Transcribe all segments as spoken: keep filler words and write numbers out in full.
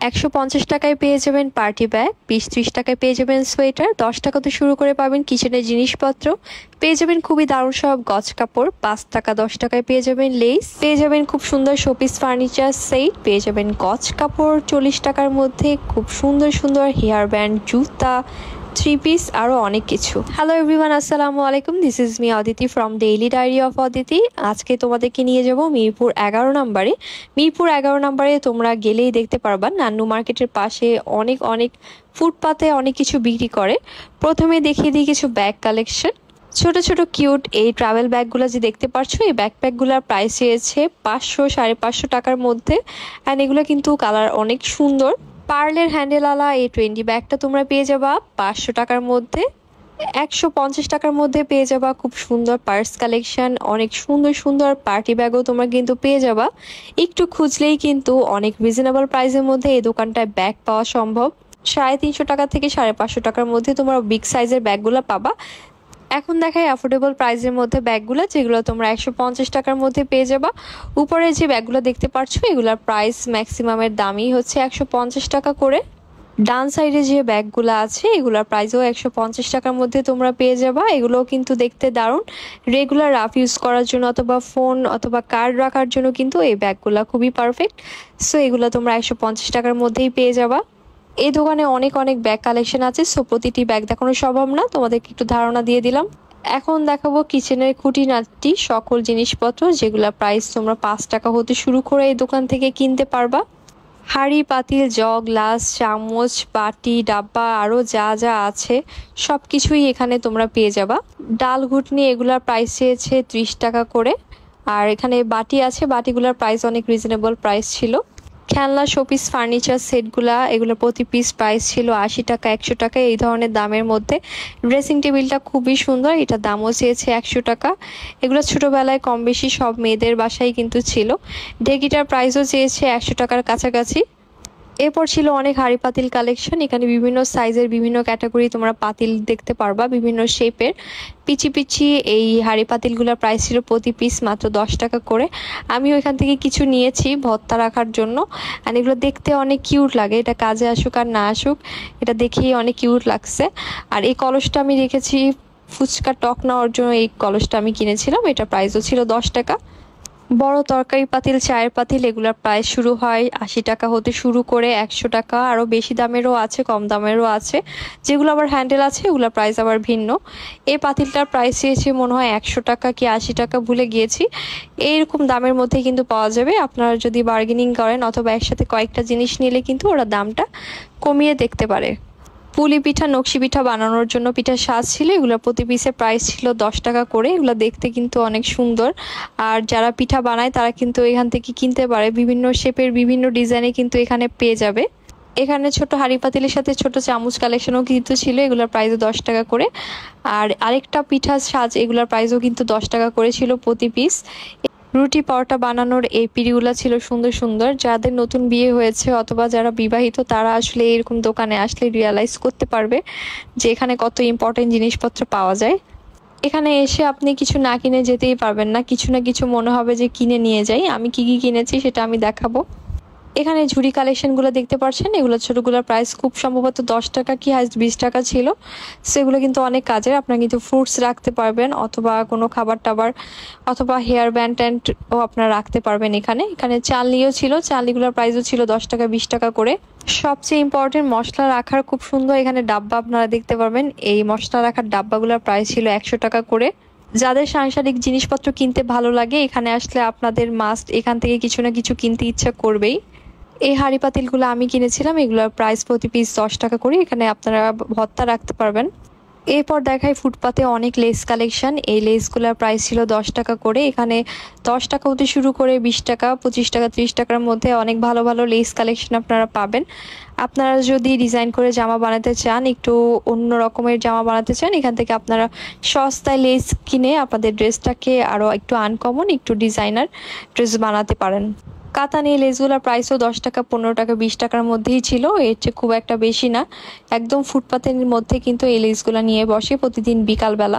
একশো পঞ্চাশ টাকায় পেয়ে যাবেন পার্টি ব্যাগ, বিশ ত্রিশ টাকায় পেয়ে যাবেন সোয়েটার, দশ টাকা তো শুরু করে পাবেন কিচেনের জিনিসপত্র, পেয়ে যাবেন খুবই দারুণ সব গজ কাপড়, পাঁচ টাকা দশ টাকায় পেয়ে যাবেন লেস, পেয়ে যাবেন খুব সুন্দর শোপিস ফার্নিচার সেট, পেয়ে যাবেন গজ কাপড় চল্লিশ টাকার মধ্যে, খুব সুন্দর সুন্দর হেয়ার ব্যান্ড, জুতা, থ্রি পিস আরও অনেক কিছু। হ্যালো এভরিওয়ান, আসসালামু আলাইকুম। This is me Aditi from daily diary of Aditi. আজকে তোমাদেরকে নিয়ে যাব মিরপুর এগারো নম্বরে। মিরপুর এগারো নম্বরে তোমরা গেলেই দেখতে পারবা নান্নু মার্কেটের পাশে অনেক অনেক ফুটপাতে অনেক কিছু বিক্রি করে। প্রথমে দেখিয়ে দিই কিছু ব্যাগ কালেকশন। ছোট ছোট কিউট এই ট্রাভেল ব্যাগগুলো যে দেখতে পাচ্ছ, এই ব্যাকপ্যাকগুলোর প্রাইস চেয়েছে পাঁচশো সাড়ে পাঁচশো টাকার মধ্যে। অ্যান্ড এগুলো কিন্তু কালার অনেক সুন্দর। পার্লের হ্যান্ডেলওয়ালা এই টোয়েন্টি ব্যাগটা তোমরা পেয়ে যাবা পাঁচশো টাকার মধ্যে। একশো পঞ্চাশ টাকার মধ্যে পেয়ে যাবা খুব সুন্দর পার্স কালেকশন, অনেক সুন্দর সুন্দর পার্টি ব্যাগও তোমরা কিন্তু পেয়ে যাবা। একটু খুঁজলেই কিন্তু অনেক রিজনেবল প্রাইসের মধ্যে এই দোকানটায় ব্যাগ পাওয়া সম্ভব। সাড়ে তিনশো টাকা থেকে সাড়ে পাঁচশো টাকার মধ্যে তোমরা বিগ সাইজের ব্যাগগুলো পাবা। এখন দেখাই অ্যাফোর্ডেবল প্রাইসের মধ্যে ব্যাগগুলো, যেগুলো তোমরা একশো পঞ্চাশ টাকার মধ্যে পেয়ে যাবা। উপরে যে ব্যাগগুলো দেখতে পাচ্ছ, এগুলোর প্রাইস ম্যাক্সিমামের দামই হচ্ছে একশো পঞ্চাশ টাকা করে। ডান সাইডে যে ব্যাগগুলো আছে এগুলোর প্রাইসও একশো পঞ্চাশ টাকার মধ্যে তোমরা পেয়ে যাবা। এগুলোও কিন্তু দেখতে দারুণ, রেগুলার রাফ ইউজ করার জন্য অথবা ফোন অথবা কার্ড রাখার জন্য কিন্তু এই ব্যাগগুলো খুবই পারফেক্ট। সো এগুলো তোমরা একশো পঞ্চাশ টাকার মধ্যেই পেয়ে যাবা। এই দোকানে অনেক অনেক ব্যাগ কালেকশন আছে, সো প্রতিটি ব্যাগ দেখানো সম্ভব না, তোমাদেরকে একটু ধারণা দিয়ে দিলাম। এখন দেখাবো কিচেনের খুঁটিনাটি সকল জিনিসপত্র, যেগুলো প্রাইস তোমরা পাঁচ টাকা হতে শুরু করে এই দোকান থেকে কিনতে পারবা। হাঁড়ি, পাতিল, জগ, গ্লাস, চামচ, বাটি, ডাব্বা আরও যা যা আছে সব কিছুই এখানে তোমরা পেয়ে যাবা। ডাল ঘুটনি এগুলার প্রাইস চেয়েছে ত্রিশ টাকা করে। আর এখানে বাটি আছে, বাটিগুলোর প্রাইস অনেক রিজনেবল প্রাইস ছিল। খেলনা শোপিস ফার্নিচার সেটগুলা, এগুলো প্রতি পিস প্রাইস ছিল আশি টাকা একশো টাকা এই ধরনের দামের মধ্যে। ড্রেসিং টেবিলটা খুবই সুন্দর, এটা দামও চেয়েছে একশো টাকা। এগুলো ছোটোবেলায় কম বেশি সব মেয়েদের বাসায় কিন্তু ছিল। ঢেকিটার প্রাইসও চেয়েছে একশো টাকার কাছাকাছি। এরপর ছিল অনেক হাঁড়ি পাতিল কালেকশন, এখানে বিভিন্ন সাইজের বিভিন্ন ক্যাটাগরি তোমরা পাতিল দেখতে পারবা, বিভিন্ন শেপের। পিচি পিচি এই হাঁড়ি পাতিলগুলোর প্রাইস ছিল প্রতি পিস মাত্র দশ টাকা করে। আমিও এখান থেকে কিছু নিয়েছি ভর্তা রাখার জন্য। আর এগুলো দেখতে অনেক কিউট লাগে, এটা কাজে আসুক আর না আসুক এটা দেখেই অনেক কিউট লাগছে। আর এই কলসটা আমি রেখেছি ফুচকা টক নেওয়ার জন্য, এই কলসটা আমি কিনেছিলাম, এটা প্রাইসও ছিল দশ টাকা। বড় তরকারি পাতিল, চায়ের পাতিল এগুলোর প্রাইস শুরু হয় আশি টাকা হতে শুরু করে একশো টাকা, আরও বেশি দামেরও আছে কম দামেরও আছে। যেগুলো আবার হ্যান্ডেল আছে ওগুলোর প্রাইস আবার ভিন্ন। এই পাতিলটার প্রাইস চেয়েছে মনে হয় একশো টাকা কি আশি টাকা ভুলে গিয়েছি। এইরকম দামের মধ্যে কিন্তু পাওয়া যাবে, আপনারা যদি বার্গেনিং করেন অথবা একসাথে কয়েকটা জিনিস নিলে কিন্তু ওরা দামটা কমিয়ে দেখতে পারে। পুলি পিঠা, নকশি পিঠা বানানোর জন্য পিঠার সাজ ছিল, এগুলো প্রতি পিসের প্রাইস ছিল দশ টাকা করে। এগুলো দেখতে কিন্তু অনেক সুন্দর, আর যারা পিঠা বানায় তারা কিন্তু এখান থেকে কিনতে পারে, বিভিন্ন শেপের বিভিন্ন ডিজাইনে কিন্তু এখানে পেয়ে যাবে। এখানে ছোট হাঁড়ি পাতিলের সাথে ছোট চামচ কালেকশনও কিন্তু ছিল, এগুলোর প্রাইসও দশ টাকা করে। আর আরেকটা পিঠার সাজ, এগুলোর প্রাইসও কিন্তু দশ টাকা করে ছিল প্রতি পিস। রুটি পরোটা বানানোর এই পিড়িগুলো ছিল সুন্দর সুন্দর। যাদের নতুন বিয়ে হয়েছে অথবা যারা বিবাহিত তারা আসলে এরকম দোকানে আসলে রিয়ালাইজ করতে পারবে যে এখানে কত ইম্পর্টেন্ট জিনিসপত্র পাওয়া যায়। এখানে এসে আপনি কিছু না কিনে যেতেই পারবেন না, কিছু না কিছু মনে হবে যে কিনে নিয়ে যাই। আমি কি কি কিনেছি সেটা আমি দেখাবো। এখানে ঝুড়ি কালেকশনগুলো দেখতে পাচ্ছেন, এগুলো ছোটোগুলোর প্রাইস খুব সম্ভবত দশ টাকা কি হাইস্ট বিশ টাকা ছিল। সেগুলো কিন্তু অনেক কাজের, আপনারা কিন্তু ফ্রুটস রাখতে পারবেন অথবা কোনো খাবার টাবার অথবা হেয়ার ব্যান্ড ট্যান্ডও আপনারা রাখতে পারবেন। এখানে এখানে চালনিও ছিল, চালনিগুলোর প্রাইসও ছিল দশ টাকা বিশ টাকা করে। সবচেয়ে ইম্পর্টেন্ট মশলা রাখার খুব সুন্দর এখানে ডাব্বা আপনারা দেখতে পারবেন, এই মশলা রাখার ডাব্বাগুলোর প্রাইস ছিল একশো টাকা করে। যাদের সাংসারিক জিনিসপত্র কিনতে ভালো লাগে এখানে আসলে আপনাদের মাস্ট এখান থেকে কিছু না কিছু কিনতে ইচ্ছা করবেই। এই হাঁড়ি পাতিলগুলো আমি কিনেছিলাম, এগুলোর প্রাইস প্রতি পিস দশ টাকা করে। এখানে আপনারা ভর্তা রাখতে পারবেন। এরপর দেখাই ফুটপাতে অনেক লেস কালেকশন, এই লেসগুলোর প্রাইস ছিল দশ টাকা করে। এখানে দশ টাকা হতে শুরু করে বিশ টাকা পঁচিশ টাকা ত্রিশ টাকার মধ্যে অনেক ভালো ভালো লেস কালেকশন আপনারা পাবেন। আপনারা যদি ডিজাইন করে জামা বানাতে চান, একটু অন্য রকমের জামা বানাতে চান, এখান থেকে আপনারা সস্তায় লেস কিনে আপনাদের ড্রেসটাকে আরও একটু আনকমন একটু ডিজাইনার ড্রেস বানাতে পারেন। কাতানি লেসগুলোর প্রাইসও দশ টাকা পনেরো টাকা বিশ টাকার মধ্যেই ছিল, এর চেয়ে খুব একটা বেশি না। একদম ফুটপাতের মধ্যে কিন্তু এই লেসগুলো নিয়ে বসে প্রতিদিন বিকালবেলা।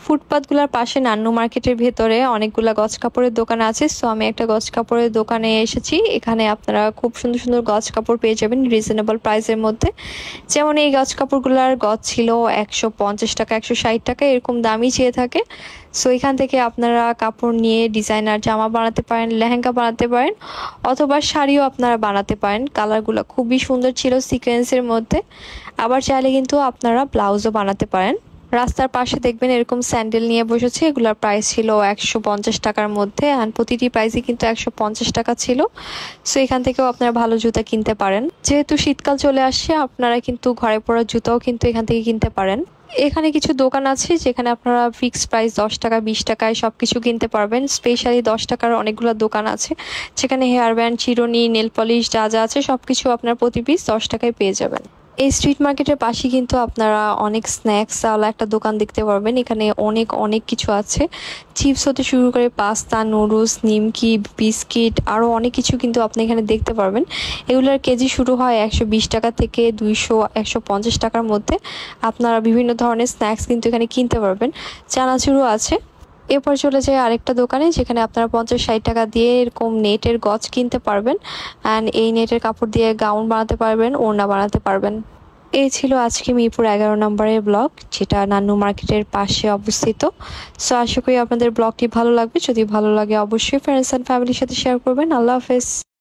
ফুটপাতগুলোর পাশে নান্নু মার্কেটের ভেতরে অনেকগুলা গজ কাপড়ের দোকান আছে। সো আমি একটা গজ কাপড়ের দোকানে এসেছি। এখানে আপনারা খুব সুন্দর সুন্দর গজ কাপড় পেয়ে যাবেন রিজনেবল প্রাইসের মধ্যে। যেমন এই গজ কাপড়গুলোর গজ ছিল একশো পঞ্চাশ টাকা, একশো ষাট টাকা, এরকম দামই চেয়ে থাকে। সো এখান থেকে আপনারা কাপড় নিয়ে ডিজাইনার জামা বানাতে পারেন, লেহেঙ্গা বানাতে পারেন, অথবা শাড়িও আপনারা বানাতে পারেন। কালারগুলো খুবই সুন্দর ছিল সিকোয়েন্সের মধ্যে। আবার চাইলে কিন্তু আপনারা ব্লাউজও বানাতে পারেন। রাস্তার পাশে দেখবেন এরকম স্যান্ডেল নিয়ে বসেছে। এগুলোর প্রাইস ছিল একশো পঞ্চাশ টাকার মধ্যে, আর প্রতিটি প্রাইসই কিন্তু একশো পঞ্চাশ টাকা ছিল। সো এখান থেকেও আপনারা ভালো জুতা কিনতে পারেন। যেহেতু শীতকাল চলে আসছে, আপনারা কিন্তু ঘরে পরার জুতাও কিন্তু এখান থেকে কিনতে পারেন। এখানে কিছু দোকান আছে যেখানে আপনারা ফিক্সড প্রাইস দশ টাকা, বিশ টাকায় সব কিছু কিনতে পারবেন। স্পেশালি দশ টাকার অনেকগুলো দোকান আছে যেখানে হেয়ার ব্যান্ড, চিরুনি, নেল পলিশ যা যা আছে সব কিছু আপনার প্রতি পিস দশ টাকায় পেয়ে যাবেন। এই স্ট্রিট মার্কেটের পাশে কিন্তু আপনারা অনেক স্ন্যাক্স ওয়ালা একটা দোকান দেখতে পারবেন। এখানে অনেক অনেক কিছু আছে, চিপস হতে শুরু করে পাস্তা, নুডলস, নিমকি, বিস্কিট, আরও অনেক কিছু কিন্তু আপনি এখানে দেখতে পারবেন। এগুলোর কেজি শুরু হয় একশো বিশ টাকা থেকে দুইশো একশো পঞ্চাশ টাকার মধ্যে। আপনারা বিভিন্ন ধরনের স্ন্যাক্স কিন্তু এখানে কিনতে পারবেন। চানাচুরও আছে। এরপর চলে যায় আরেকটা দোকানে যেখানে আপনারা পঞ্চাশ ষাট টাকা দিয়ে এরকম নেটের গজ কিনতে পারবেন, অ্যান্ড এই নেটের কাপড় দিয়ে গাউন বানাতে পারবেন, ওড়না বানাতে পারবেন। এই ছিল আজকে মিরপুর এগারো নম্বরের ব্লগ, যেটা নান্নু মার্কেটের পাশে অবস্থিত। সো আশা করি আপনাদের ব্লগটি ভালো লাগবে। যদি ভালো লাগে অবশ্যই ফ্রেন্ডস অ্যান্ড ফ্যামিলির সাথে শেয়ার করবেন। আল্লাহ হাফেজ।